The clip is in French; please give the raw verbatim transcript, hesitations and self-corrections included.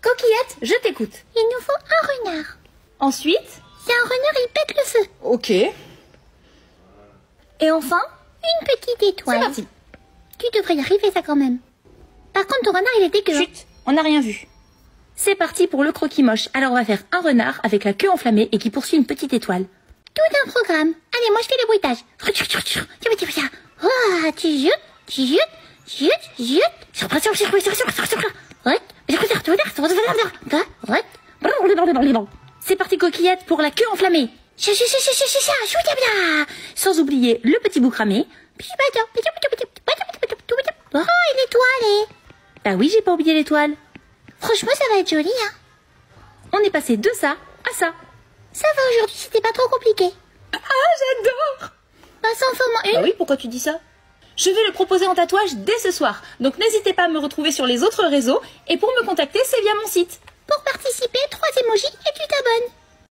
Coquillette, je t'écoute. Il nous faut un renard. Ensuite? Si un renard, il pète le feu. Ok. Et enfin? Une petite étoile. C'est parti. Tu devrais y arriver, ça, quand même. Par contre, ton renard, il est dégueu. Chut, on n'a rien vu. C'est parti pour le croquis moche. Alors on va faire un renard avec la queue enflammée et qui poursuit une petite étoile. Tout un programme. Allez, moi je fais le bruitage. Oh, tu jutes, tu jutes, jute, jute. C'est parti Coquillette pour la queue enflammée. Sans oublier le petit bout cramé. Oh, et l'étoile. Bah oui, j'ai pas oublié l'étoile. Franchement, ça va être joli, hein. On est passé de ça à ça. Ça va aujourd'hui, c'était pas trop compliqué. Ah, j'adore. Passe en forme une. Ah oui, pourquoi tu dis ça? Je vais le proposer en tatouage dès ce soir. Donc n'hésitez pas à me retrouver sur les autres réseaux. Et pour me contacter, c'est via mon site. Pour participer, trois émojis et